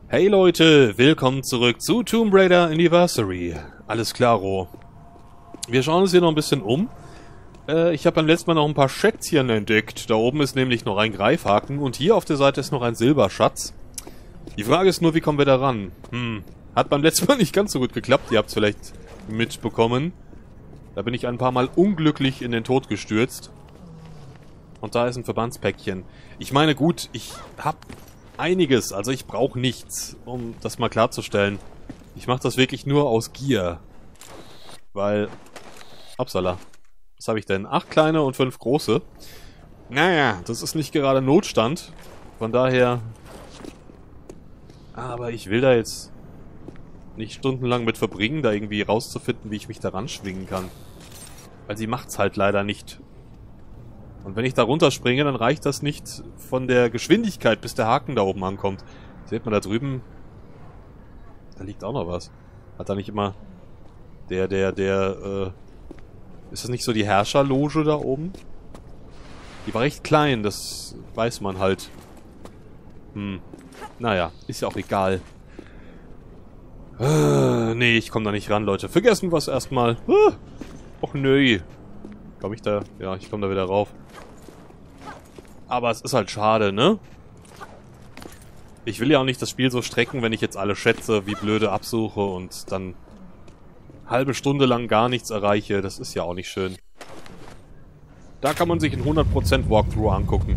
Hey Leute, willkommen zurück zu Tomb Raider Anniversary. Alles klaro. Wir schauen uns hier noch ein bisschen um. Ich habe beim letzten Mal noch ein paar Schätzchen entdeckt. Da oben ist nämlich noch ein Greifhaken und hier auf der Seite ist noch ein Silberschatz. Die Frage ist nur, wie kommen wir da ran? Hat beim letzten Mal nicht ganz so gut geklappt. Ihr habt es vielleicht mitbekommen. Da bin ich ein paar Mal unglücklich in den Tod gestürzt. Und da ist ein Verbandspäckchen. Ich meine, gut, ich habe einiges. Also ich brauche nichts, um das mal klarzustellen. Ich mache das wirklich nur aus Gier. Weil... Upsala. Was habe ich denn? 8 kleine und 5 große. Naja, das ist nicht gerade Notstand. Von daher... Aber ich will da jetzt nicht stundenlang mit verbringen, da irgendwie rauszufinden, wie ich mich da ranschwingen kann. Weil sie macht's halt leider nicht. Und wenn ich da runterspringe, dann reicht das nicht von der Geschwindigkeit, bis der Haken da oben ankommt. Seht man da drüben? Da liegt auch noch was. Hat da nicht immer ist das nicht so die Herrscherloge da oben? Die war recht klein, das weiß man halt. Naja, ist ja auch egal. Nee, ich komme da nicht ran, Leute. Vergessen wir es erstmal. Och nö. Komme ich da? Ja, ich komme da wieder rauf. Aber es ist halt schade, ne? Ich will ja auch nicht das Spiel so strecken, wenn ich jetzt alle Schätze wie blöde absuche und dann halbe Stunde lang gar nichts erreiche. Das ist ja auch nicht schön. Da kann man sich ein 100% Walkthrough angucken.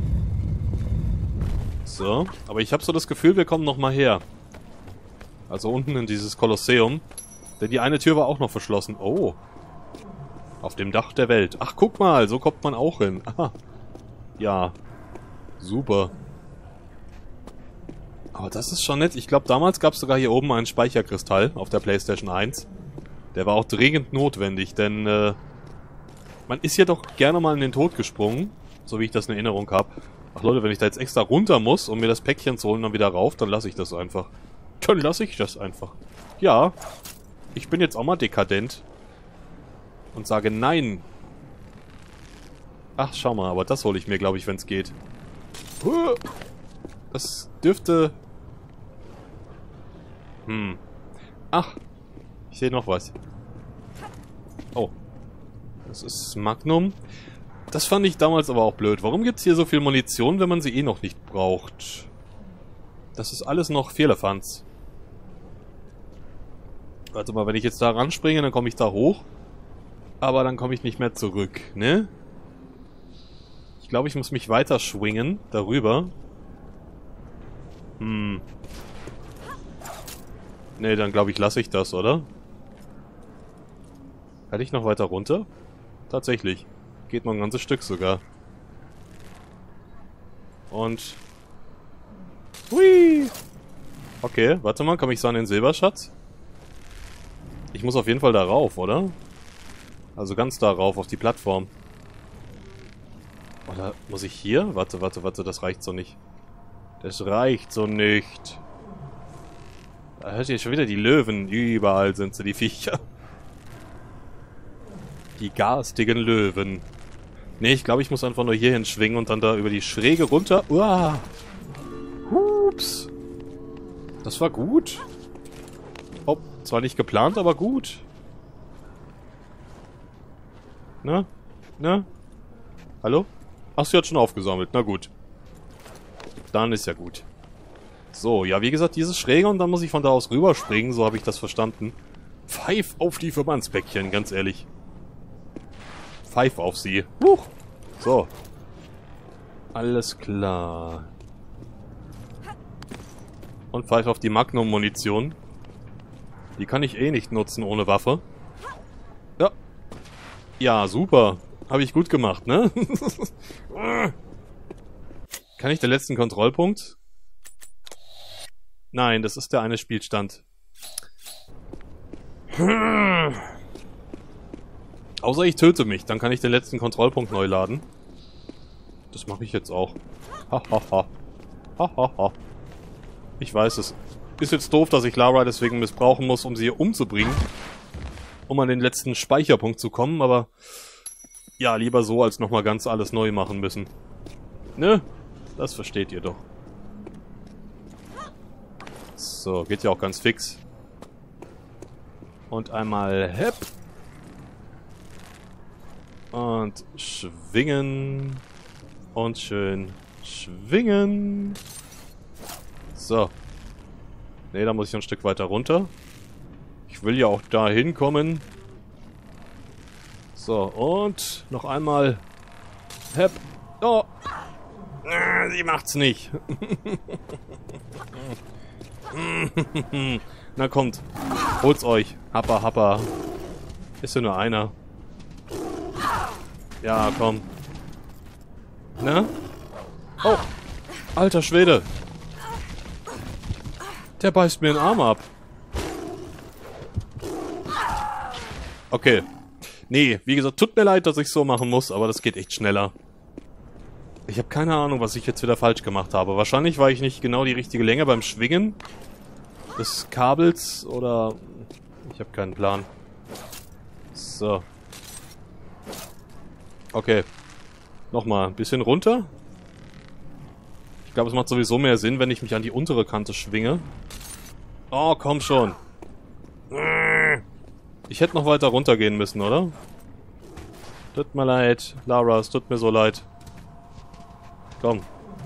So, aber ich habe so das Gefühl, wir kommen nochmal her. Also unten in dieses Kolosseum. Denn die eine Tür war auch noch verschlossen. Oh. Auf dem Dach der Welt. Ach, guck mal, so kommt man auch hin. Aha. Ja. Super. Aber das ist schon nett. Ich glaube, damals gab es sogar hier oben einen Speicherkristall auf der PlayStation 1. Der war auch dringend notwendig, denn man ist ja doch gerne mal in den Tod gesprungen. So wie ich das in Erinnerung habe. Ach Leute, wenn ich da jetzt extra runter muss, um mir das Päckchen zu holen und dann wieder rauf, dann lasse ich das einfach. Dann lasse ich das einfach. Ja. Ich bin jetzt auch mal dekadent. Und sage nein. Ach, schau mal, aber das hole ich mir, glaube ich, wenn es geht. Das dürfte... Ach, ich sehe noch was. Oh. Das ist Magnum. Das fand ich damals aber auch blöd. Warum gibt es hier so viel Munition, wenn man sie eh noch nicht braucht? Das ist alles noch Firlefanz. Warte mal, wenn ich jetzt da ranspringe, dann komme ich da hoch. Aber dann komme ich nicht mehr zurück, ne? Ich glaube, ich muss mich weiter schwingen, darüber. Ne, dann glaube ich, lasse ich das, oder? Kann ich noch weiter runter? Tatsächlich. Geht noch ein ganzes Stück sogar. Und... Hui! Okay, warte mal, komme ich so an den Silberschatz? Ich muss auf jeden Fall da rauf, oder? Also ganz da rauf, auf die Plattform. Oder muss ich hier? Warte, das reicht so nicht. Das reicht so nicht. Da hört ihr schon wieder die Löwen. Überall sind sie, die Viecher. Die garstigen Löwen. Nee, ich glaube, ich muss einfach nur hier hinschwingen und dann da über die Schräge runter. Uah. Hups. Das war gut. Oh, zwar nicht geplant, aber gut. Na? Na? Hallo? Ach, sie hat schon aufgesammelt. Na gut. Dann ist ja gut. So, ja, wie gesagt, dieses Schräge und dann muss ich von da aus rüberspringen. So habe ich das verstanden. Pfeif auf die Verbandspäckchen, ganz ehrlich. Pfeif auf sie. Huch. So. Alles klar. Und pfeif auf die Magnum-Munition. Die kann ich eh nicht nutzen ohne Waffe. Ja. Ja, super. Habe ich gut gemacht, ne? Kann ich den letzten Kontrollpunkt? Nein, das ist der eine Spielstand. Außer ich töte mich, dann kann ich den letzten Kontrollpunkt neu laden. Das mache ich jetzt auch. Hahaha. Hahaha. Ich weiß es. Ist jetzt doof, dass ich Lara deswegen missbrauchen muss, um sie hier umzubringen. Um an den letzten Speicherpunkt zu kommen, aber... Ja, lieber so, als nochmal ganz alles neu machen müssen. Ne? Das versteht ihr doch. So, geht ja auch ganz fix. Und einmal hepp. Und schwingen. Und schön schwingen. So. Ne, da muss ich ein Stück weiter runter. Ich will ja auch da hinkommen. So, und noch einmal. Hepp. Oh. Sie macht's nicht. Na kommt. Holt's euch. Happa, happa. Ist ja nur einer. Ja, komm. Na? Oh. Alter Schwede. Der beißt mir den Arm ab. Okay. Nee, wie gesagt, tut mir leid, dass ich so machen muss, aber das geht echt schneller. Ich habe keine Ahnung, was ich jetzt wieder falsch gemacht habe. Wahrscheinlich war ich nicht genau die richtige Länge beim Schwingen des Kabels oder... Ich habe keinen Plan. So. Okay. Nochmal ein bisschen runter. Ich glaube, es macht sowieso mehr Sinn, wenn ich mich an die untere Kante schwinge. Oh, komm schon. Ich hätte noch weiter runtergehen müssen, oder? Tut mir leid, Lara, es tut mir so leid. Komm.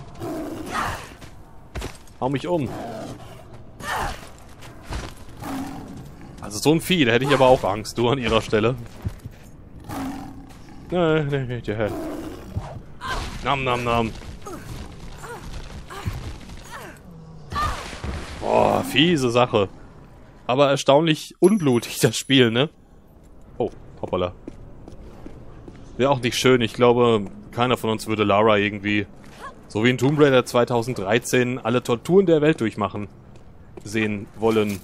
Hau mich um. Also so ein Vieh, da hätte ich aber auch Angst, du an ihrer Stelle. Nee. Nam, nam, nam. Boah, fiese Sache. Aber erstaunlich unblutig, das Spiel, ne? Oh, hoppala. Wäre auch nicht schön. Ich glaube, keiner von uns würde Lara irgendwie, so wie in Tomb Raider 2013, alle Torturen der Welt durchmachen sehen wollen.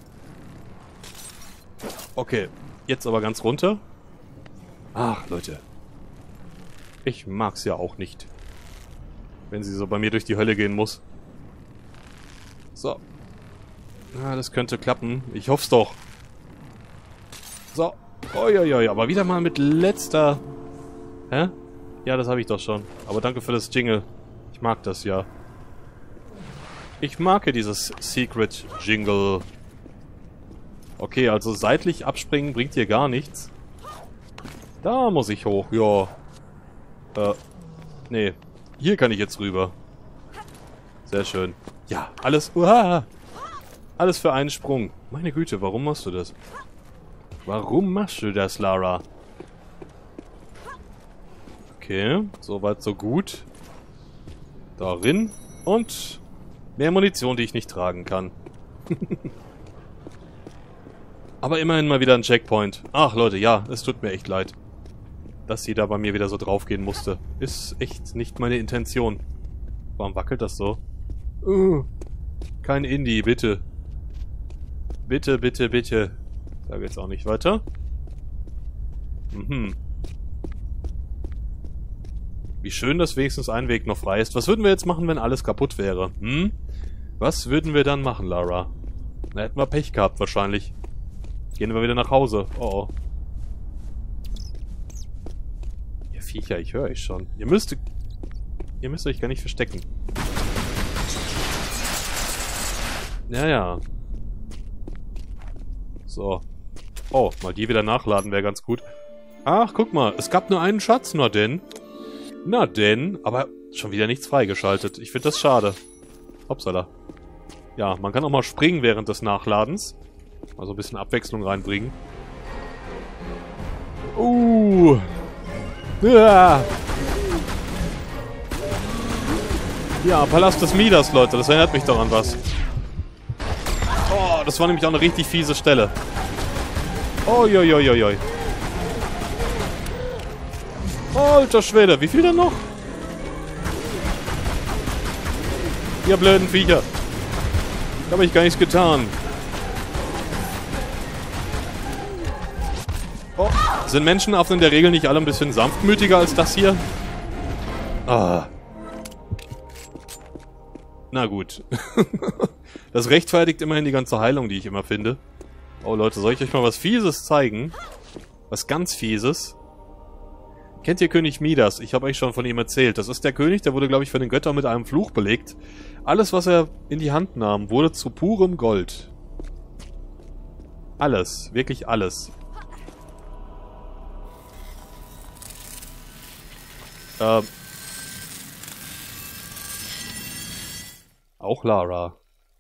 Okay, jetzt aber ganz runter. Ach, Leute. Ich mag's ja auch nicht, wenn sie so bei mir durch die Hölle gehen muss. So. Na, das könnte klappen. Ich hoff's doch. So. Uiuiui, aber wieder mal mit letzter... Hä? Ja, das habe ich doch schon. Aber danke für das Jingle. Ich mag das ja. Ich mag ja dieses Secret Jingle. Okay, also seitlich abspringen bringt hier gar nichts. Da muss ich hoch, ja. Nee. Hier kann ich jetzt rüber. Sehr schön. Ja, alles... Uah! Alles für einen Sprung. Meine Güte, warum machst du das? Warum machst du das, Lara? Okay, soweit so gut. Darin. Und mehr Munition, die ich nicht tragen kann. Aber immerhin mal wieder ein Checkpoint. Ach Leute, ja, es tut mir echt leid, dass sie da bei mir wieder so draufgehen musste. Ist echt nicht meine Intention. Warum wackelt das so? Kein Indie, bitte. Bitte, bitte, bitte. Da geht's auch nicht weiter. Wie schön, dass wenigstens ein Weg noch frei ist. Was würden wir jetzt machen, wenn alles kaputt wäre? Was würden wir dann machen, Lara? Da hätten wir Pech gehabt, wahrscheinlich. Gehen wir wieder nach Hause. Oh, oh. Ihr Viecher, ich höre euch schon. Ihr müsst euch gar nicht verstecken. Ja, ja. So. Oh, mal die wieder nachladen wäre ganz gut. Ach, guck mal, es gab nur einen Schatz, na denn. Na denn, aber schon wieder nichts freigeschaltet. Ich finde das schade. Hoppsala. Ja, man kann auch mal springen während des Nachladens. Also ein bisschen Abwechslung reinbringen. Ja. Ja, Palast des Midas, Leute. Das erinnert mich doch an was. Oh, das war nämlich auch eine richtig fiese Stelle. Oi. Alter Schwede, wie viel denn noch? Ihr blöden Viecher. Da habe ich gar nichts getan. Oh, sind Menschenaffen in der Regel nicht alle ein bisschen sanftmütiger als das hier? Ah. Na gut. Das rechtfertigt immerhin die ganze Heilung, die ich immer finde. Oh Leute, soll ich euch mal was Fieses zeigen? Was ganz Fieses. Kennt ihr König Midas? Ich habe euch schon von ihm erzählt. Das ist der König, der wurde, glaube ich, von den Göttern mit einem Fluch belegt. Alles, was er in die Hand nahm, wurde zu purem Gold. Alles. Wirklich alles. Auch Lara.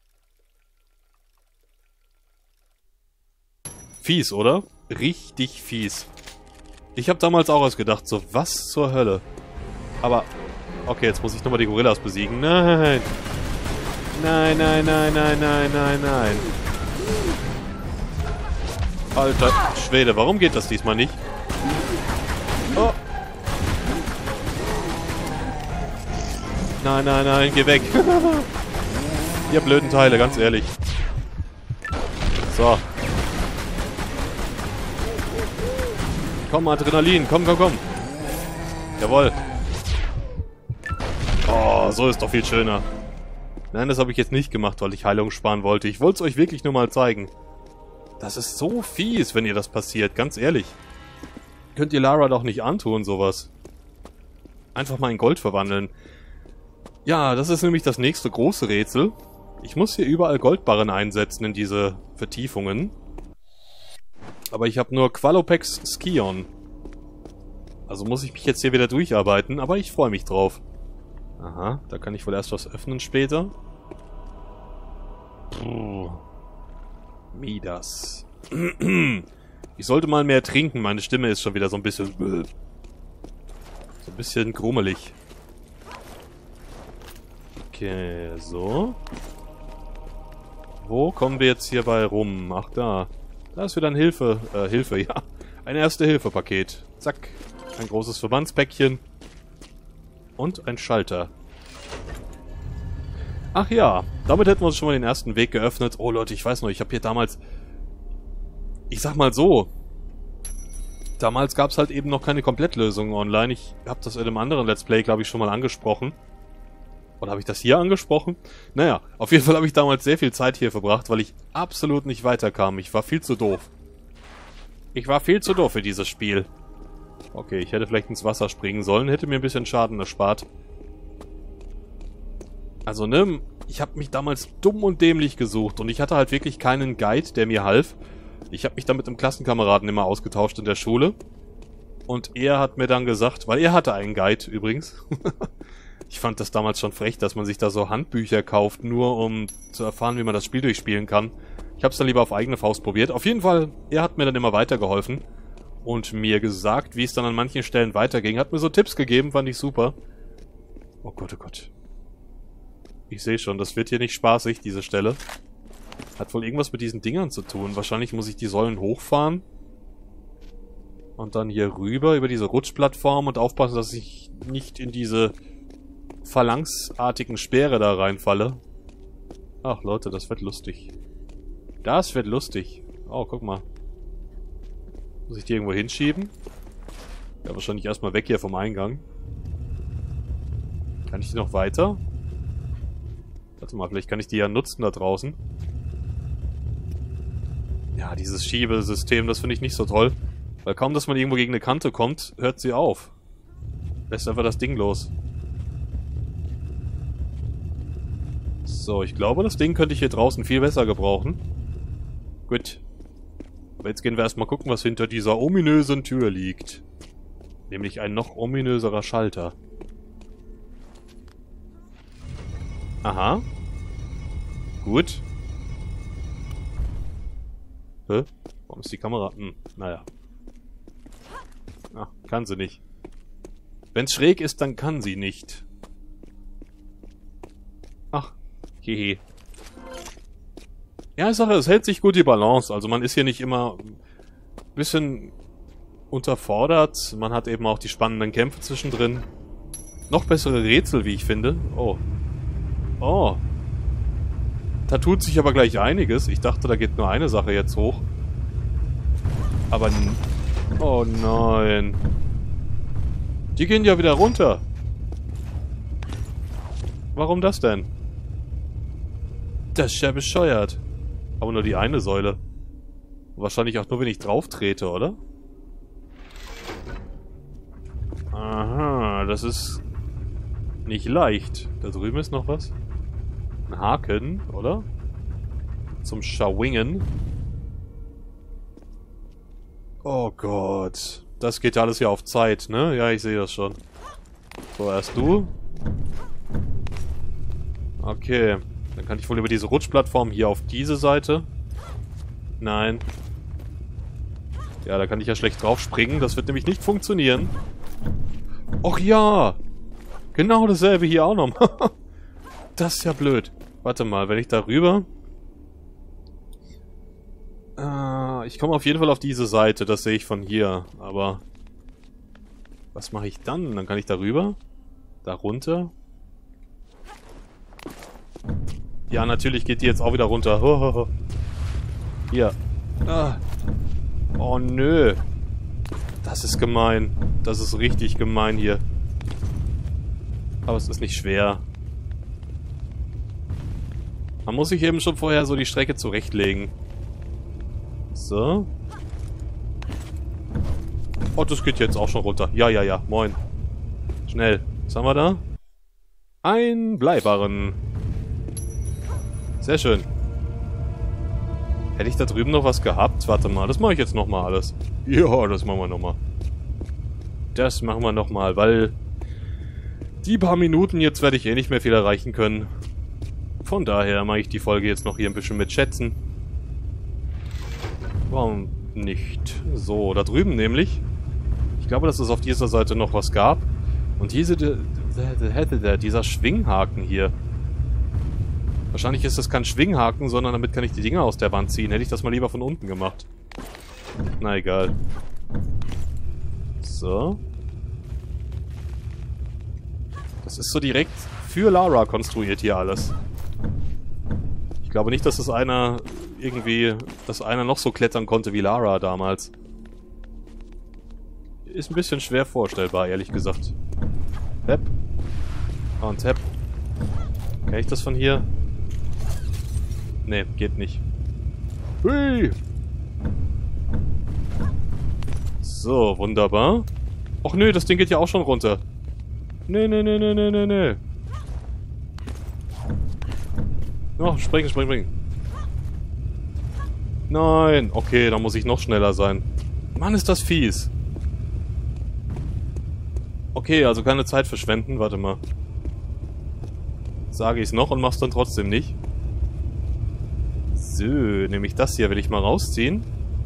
Fies, oder? Richtig fies. Ich habe damals auch ausgedacht, so was zur Hölle. Aber, okay, jetzt muss ich nochmal die Gorillas besiegen. Nein! Nein, nein, nein, nein, nein, nein, nein. Alter Schwede, warum geht das diesmal nicht? Oh. Nein, nein, nein, geh weg. Ihr blöden Teile, ganz ehrlich. So. Komm, Adrenalin, komm, komm, komm. Jawohl. Oh, so ist doch viel schöner. Nein, das habe ich jetzt nicht gemacht, weil ich Heilung sparen wollte. Ich wollte es euch wirklich nur mal zeigen. Das ist so fies, wenn ihr das passiert, ganz ehrlich. Könnt ihr Lara doch nicht antun, sowas. Einfach mal in Gold verwandeln. Ja, das ist nämlich das nächste große Rätsel. Ich muss hier überall Goldbarren einsetzen in diese Vertiefungen. Aber ich habe nur Qualopex Skion. Also muss ich mich jetzt hier wieder durcharbeiten, aber ich freue mich drauf. Aha, da kann ich wohl erst was öffnen später. Puh. Midas. Ich sollte mal mehr trinken, meine Stimme ist schon wieder so ein bisschen... So ein bisschen grummelig. Okay, so. Wo kommen wir jetzt hierbei rum? Ach, da. Da ist wieder ein Hilfe, ja. Ein Erste-Hilfe-Paket. Zack. Ein großes Verbandspäckchen. Und ein Schalter. Ach ja, damit hätten wir uns schon mal den ersten Weg geöffnet. Oh Leute, ich weiß noch, ich habe hier damals... Ich sag mal so. Damals gab es halt eben noch keine Komplettlösung online. Ich habe das in einem anderen Let's Play, glaube ich, schon mal angesprochen. Oder habe ich das hier angesprochen? Naja, auf jeden Fall habe ich damals sehr viel Zeit hier verbracht, weil ich absolut nicht weiterkam. Ich war viel zu doof. Ich war viel zu doof für dieses Spiel. Okay, ich hätte vielleicht ins Wasser springen sollen, hätte mir ein bisschen Schaden erspart. Also, ne, ich habe mich damals dumm und dämlich gesucht und ich hatte halt wirklich keinen Guide, der mir half. Ich habe mich dann mit einem Klassenkameraden immer ausgetauscht in der Schule. Und er hat mir dann gesagt, weil er hatte einen Guide übrigens. Ich fand das damals schon frech, dass man sich da so Handbücher kauft, nur um zu erfahren, wie man das Spiel durchspielen kann. Ich habe es dann lieber auf eigene Faust probiert. Auf jeden Fall, er hat mir dann immer weitergeholfen und mir gesagt, wie es dann an manchen Stellen weiterging. Hat mir so Tipps gegeben, fand ich super. Oh Gott, oh Gott. Ich sehe schon, das wird hier nicht spaßig, diese Stelle. Hat wohl irgendwas mit diesen Dingern zu tun. Wahrscheinlich muss ich die Säulen hochfahren. Und dann hier rüber, über diese Rutschplattform und aufpassen, dass ich nicht in diese phalanxartigen Speere da reinfalle. Ach Leute, das wird lustig. Das wird lustig. Oh, guck mal. Muss ich die irgendwo hinschieben? Ja, wahrscheinlich erstmal weg hier vom Eingang. Kann ich die noch weiter? Warte mal, vielleicht kann ich die ja nutzen da draußen. Ja, dieses Schiebesystem, das finde ich nicht so toll. Weil kaum, dass man irgendwo gegen eine Kante kommt, hört sie auf. Lässt einfach das Ding los. So, ich glaube, das Ding könnte ich hier draußen viel besser gebrauchen. Gut. Aber jetzt gehen wir erstmal gucken, was hinter dieser ominösen Tür liegt. Nämlich ein noch ominöserer Schalter. Aha. Gut. Hä? Warum ist die Kamera... naja. Ach, kann sie nicht. Wenn's schräg ist, dann kann sie nicht. Ach, hehe. Ja, ich sage, es hält sich gut die Balance. Also man ist hier nicht immer ein bisschen unterfordert. Man hat eben auch die spannenden Kämpfe zwischendrin. Noch bessere Rätsel, wie ich finde. Oh. Oh. Da tut sich aber gleich einiges. Ich dachte, da geht nur eine Sache jetzt hoch. Aber... Oh nein. Die gehen ja wieder runter. Warum das denn? Das ist ja bescheuert. Aber nur die eine Säule. Wahrscheinlich auch nur, wenn ich drauf trete, oder? Das ist nicht leicht. Da drüben ist noch was. Ein Haken, oder? Zum Schwingen. Oh Gott. Das geht ja alles hier auf Zeit, ne? Ja, ich sehe das schon. So, erst du. Okay. Dann kann ich wohl über diese Rutschplattform hier auf diese Seite. Nein. Ja, da kann ich ja schlecht drauf springen. Das wird nämlich nicht funktionieren. Och ja! Genau dasselbe hier auch noch. Das ist ja blöd. Warte mal, wenn ich da rüber... ich komme auf jeden Fall auf diese Seite. Das sehe ich von hier. Aber... was mache ich dann? Dann kann ich da rüber. Da runter. Ja, natürlich geht die jetzt auch wieder runter. Hier. Oh, nö. Das ist gemein. Das ist richtig gemein hier. Aber es ist nicht schwer. Man muss sich eben schon vorher so die Strecke zurechtlegen. So. Oh, das geht jetzt auch schon runter. Ja, ja, ja. Moin. Schnell. Was haben wir da? Ein Bleibarren. Sehr schön. Hätte ich da drüben noch was gehabt? Warte mal, das mache ich jetzt nochmal alles. Ja, das machen wir nochmal. Das machen wir nochmal, weil die paar Minuten jetzt werde ich eh nicht mehr viel erreichen können. Von daher mache ich die Folge jetzt noch hier ein bisschen mit Schätzen. Warum nicht? So, da drüben nämlich. Ich glaube, dass es auf dieser Seite noch was gab. Und dieser Schwinghaken hier. Wahrscheinlich ist das kein Schwinghaken, sondern damit kann ich die Dinger aus der Wand ziehen. Hätte ich das mal lieber von unten gemacht. Na egal. So. Das ist so direkt für Lara konstruiert hier alles. Ich glaube nicht, dass das einer noch so klettern konnte wie Lara damals. Ist ein bisschen schwer vorstellbar, ehrlich gesagt. Hepp. Und hepp. Kann ich das von hier? Nee, geht nicht. Hui! So, wunderbar. Och nö, das Ding geht ja auch schon runter. Nee, nee, nee, nee, nee, nee, nee. Oh, springen, springen, springen. Nein. Okay, dann muss ich noch schneller sein. Mann, ist das fies. Okay, also keine Zeit verschwenden. Warte mal. Sage ich es noch und mach's dann trotzdem nicht. So, nämlich das hier will ich mal rausziehen.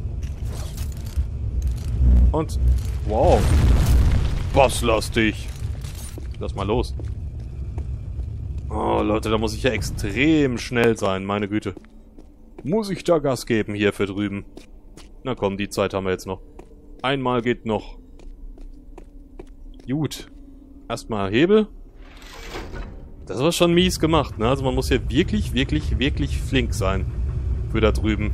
Und... wow. Bosslastig. Lass mal los. Oh, Leute, da muss ich ja extrem schnell sein. Meine Güte. Muss ich da Gas geben hier für drüben? Na komm, die Zeit haben wir jetzt noch. Einmal geht noch. Gut. Erstmal Hebel. Das war schon mies gemacht, ne? Also man muss hier wirklich, wirklich, wirklich flink sein. Für da drüben.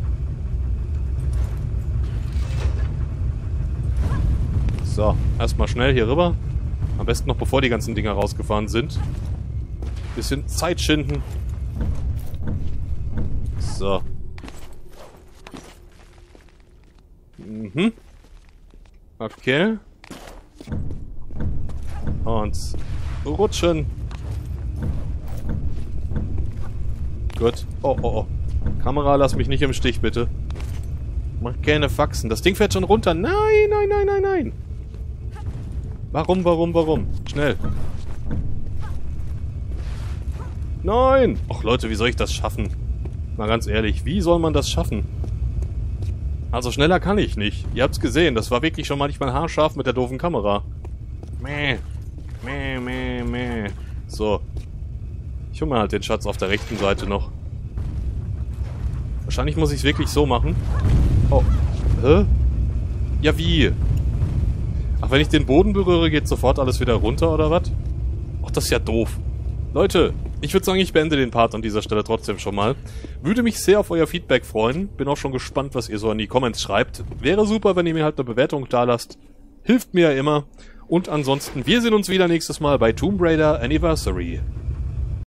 So, erstmal schnell hier rüber. Am besten noch bevor die ganzen Dinger rausgefahren sind. Bisschen Zeit schinden. So. Mhm. Okay. Und rutschen. Gut. Oh, oh, oh. Kamera, lass mich nicht im Stich, bitte. Mach keine Faxen. Das Ding fährt schon runter. Nein, nein, nein, nein, nein. Warum, warum, warum? Schnell. Nein! Och Leute, wie soll ich das schaffen? Mal ganz ehrlich, wie soll man das schaffen? Also schneller kann ich nicht. Ihr habt's gesehen, das war wirklich schon manchmal haarscharf mit der doofen Kamera. Mäh. Mäh, mäh, mäh. So. Ich hole mir halt den Schatz auf der rechten Seite noch. Wahrscheinlich muss ich es wirklich so machen. Oh. Hä? Ja, wie? Ach, wenn ich den Boden berühre, geht sofort alles wieder runter, oder was? Ach, das ist ja doof. Leute, ich würde sagen, ich beende den Part an dieser Stelle trotzdem schon mal. Würde mich sehr auf euer Feedback freuen. Bin auch schon gespannt, was ihr so in die Comments schreibt. Wäre super, wenn ihr mir halt eine Bewertung da lasst. Hilft mir ja immer. Und ansonsten, wir sehen uns wieder nächstes Mal bei Tomb Raider Anniversary.